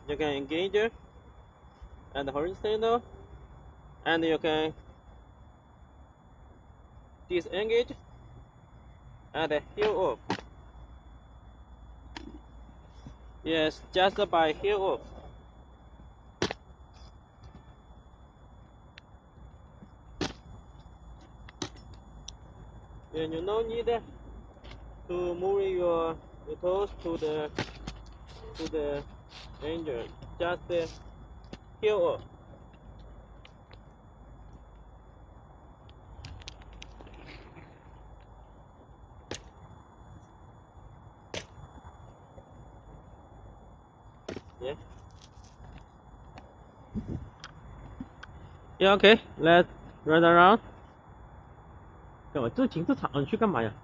You can engage it and horizontal, and you can disengage and heel off. Yes, just by heel off. And you no need to move your toes to the engine. Just heel off. Yeah. Yeah, okay. Let's run around. 干嘛？这停车场去干嘛呀？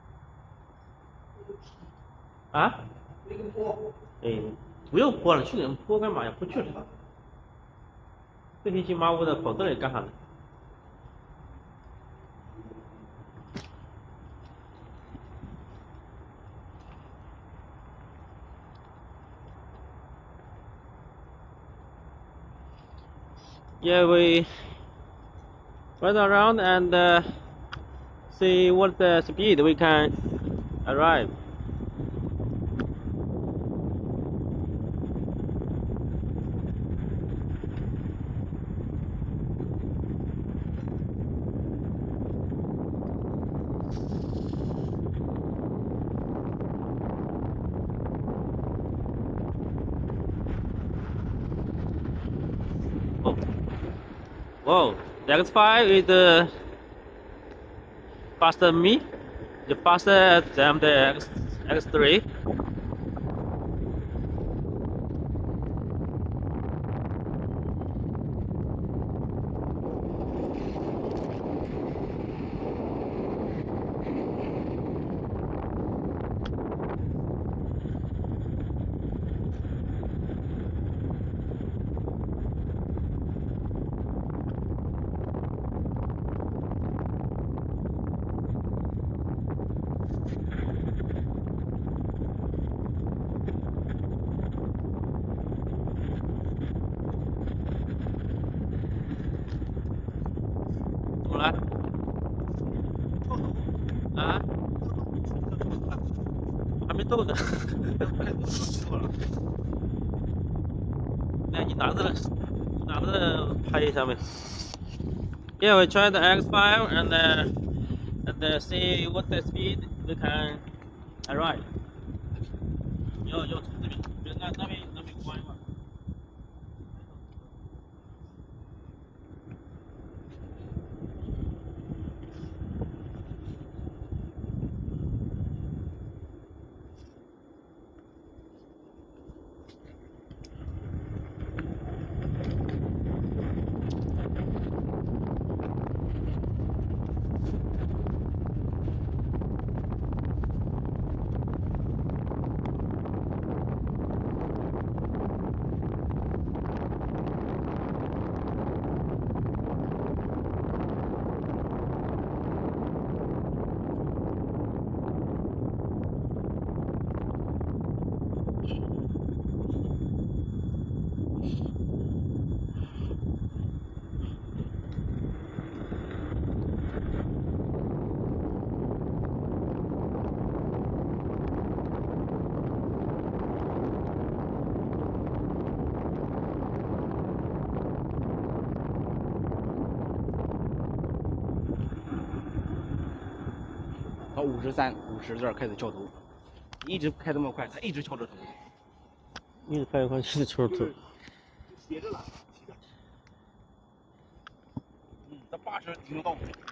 啊？哎，不用坡了，去人坡干嘛呀？不去了。这黑漆麻乌的跑这里干啥呢？Yeah, we run around and see what the speed we can arrive. Oh. Whoa, the X5 is faster than me. The faster than the X3. Ah, 还没动呢。那你拿着拍一下呗。Yeah, we try the X5 and see what the speed we can arrive. 要从这边，那边关一关。 到53、50这儿开始翘头，一直开这么快，他一直翘着头。 一直开一块，一直抽头。 斜着了，这80停得到。